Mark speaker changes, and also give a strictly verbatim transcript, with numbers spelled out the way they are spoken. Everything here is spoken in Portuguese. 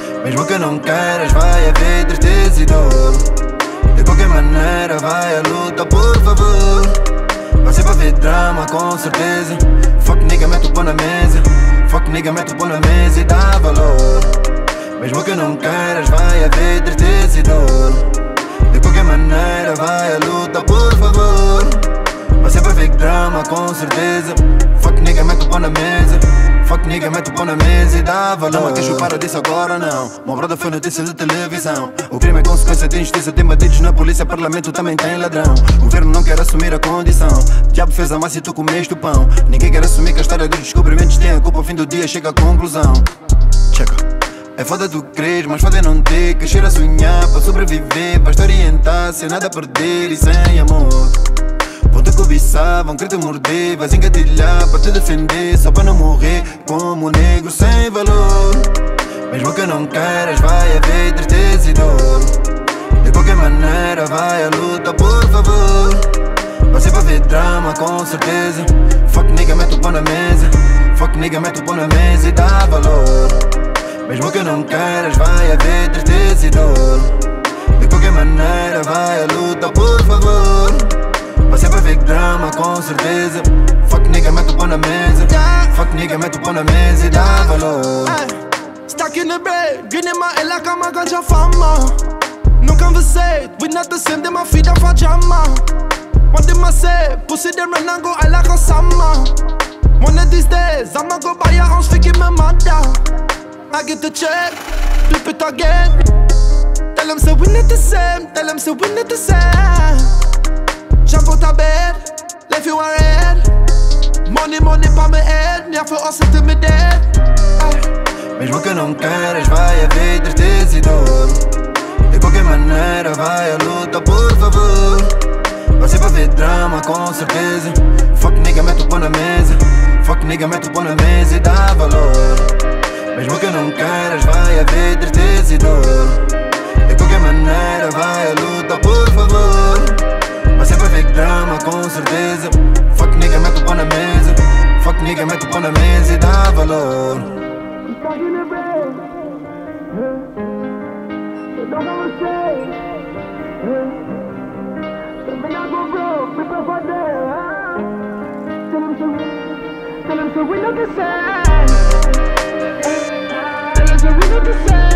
Speaker 1: Mesmo que não queiras, vai haver tristeza e dor. De qualquer maneira, vai a luta, por favor. Vai ser pra ver drama, com certeza. Fuck nigga, mete o pão na mesa. Fuck nigga, mete o pão na mesa e dá valor. Mesmo que não queiras, vai haver tristeza e dor. De qualquer maneira, vai a luta, por favor. Vai ser pra ver drama, com certeza. Fuck nigga, mete o pão na mesa. Fuck nigga, mete o pão na mesa e dá valor. Não há quem chupar disso agora não. Meu brother foi notícia de televisão. O crime é consequência de injustiça. Tem bandidos na polícia, parlamento também tem ladrão. O governo não quer assumir a condição. Diabo fez a massa e tu comeste o pão. Ninguém quer assumir que a história dos descobrimentos tem a culpa. Ao fim do dia chega à conclusão. Checa. É foda tu crer, mas foda não ter. Crescer a sonhar para sobreviver. Basta orientar, sem nada a perder e sem amor. Vão te cobiçar, vão querer te morder. Vais engatilhar para te defender, só para não morrer como negro sem valor. Mesmo que não queiras, vai haver tristeza e dor. De qualquer maneira, vai a luta, por favor. Vai ser para ver drama, com certeza. Fuck nigga, mete o pão na mesa. Fuck nigga, mete o pão na mesa e dá valor. Mesmo que não queiras, vai haver tristeza e dor. De qualquer maneira, vai a luta, por favor. Vai ser pra ver drama, com certeza. Fuck nigga, mete o pão na mesa. Fuck nigga, mete o pão na mesa e dá valor.
Speaker 2: Stuck in the bed, grinning my head like I'm a ganja farmer. No conversate, we not the same, them my feet off a jammer. What them I say, pussy them run and go I like a summer. One of these days, I'ma go buy a house, forgive my mother. I get the check, flip it again. Tell them say we not the same, tell them say we not the same. Jump out of bed, left you red. Money, money pa my head, me have to hustle till me dead.
Speaker 1: Mesmo que não queiras, vai haver tristeza e dor. De qualquer maneira, vai a luta, por favor. Vai ser pra ver drama, com certeza. Fuck nigga, mete o pão na mesa. Fuck nigga, mete o pão na mesa e dá valor. Mesmo que não queiras, vai haver tristeza e dor. De qualquer maneira, vai a luta, por favor. Vai ser pra ver drama, com certeza. Fuck nigga, mete o pão na mesa. Fuck nigga, mete o pão na mesa e dá valor.
Speaker 2: Tell them so we not the same. Tell them so we not the same.